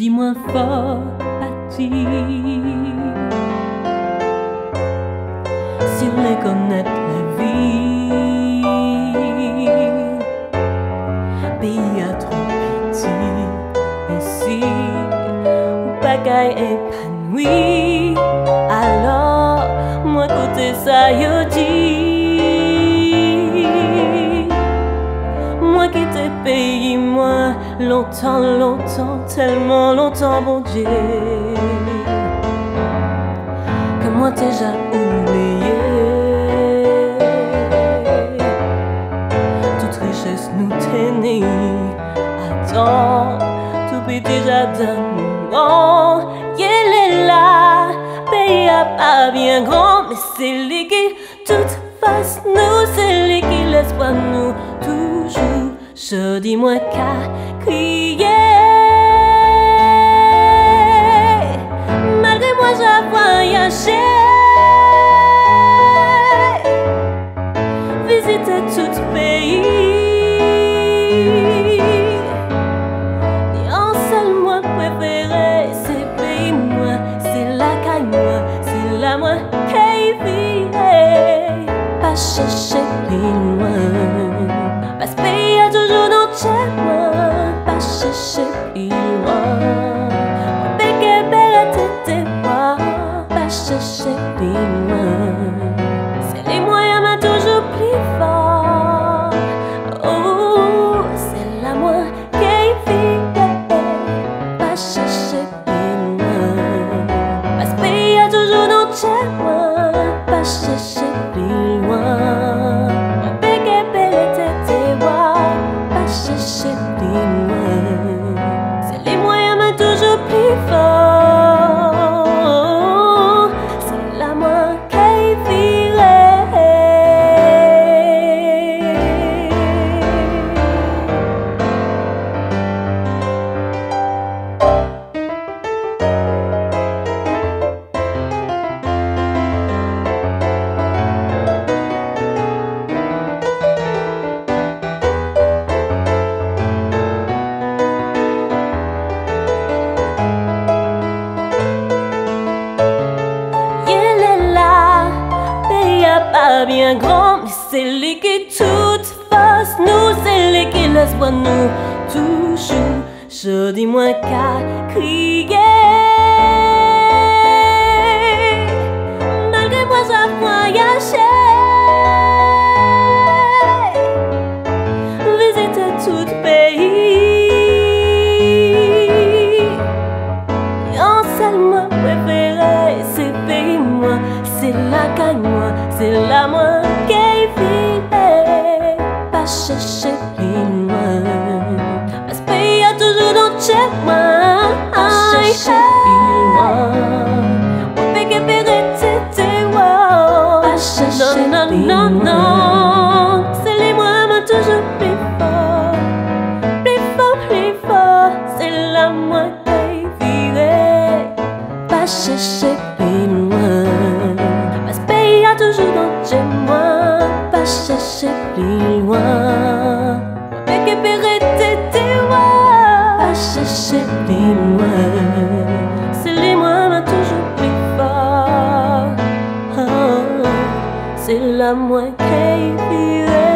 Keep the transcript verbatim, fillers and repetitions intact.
pays moins fort parti. S'il les connaît la vie, pays a trop petit. Et si ou bagaille épanoui, alors moi côté ça yo dit. Moi qui t'ai payé moi longtemps, longtemps, tellement longtemps, mon Dieu, que moi t'ai déjà oublié. Toute richesse nous tenait, attends, tout petit jardin nous, il est là, pays a pas bien grand, mais c'est lui qui toute face nous, c'est lui qui laisse pas nous toujours. Je dis moi qu'à crier, malgré moi j'ai voyagé, visité tout pays. Et en seul moi préféré, c'est pays moi, c'est la caille moi, c'est la moi qui vit. Pas chercher plus loin, parce que pays a toujours dans chez moi, pas chercher plus loin. Péké belle tête moi, pas chercher plus loin. C'est les moyens m'a toujours plus fort. Oh, c'est la moi qui vit, pas chercher plus loin. Parce que pays a toujours dans chez moi, pas chercher plus loin. Pas bien grand, mais c'est lui qui toute face nous, c'est lui qui laisse pas nous toujours. Je dis moi qu'à crier, malgré moi j'ai voyagé, visité tout pays. Et en seul moi préféré, c'est pays moi, c'est la caille moi, c'est la moi qui vit, pas chercher plus loin. Parce que pays a toujours dans chez moi, pas chercher plus loin. On peut que période, pas chercher non, non, non, non. C'est les moi, m'a toujours plus fort, plus fort, plus fort. C'est la moi qui vit, pas chercher plus loin. Toujours dans chez moi, pas chercher plus loin. Récupérer tes témoins, pas chercher plus loin. C'est les moi m'a toujours plus fort. Oh, c'est la moi qui vit.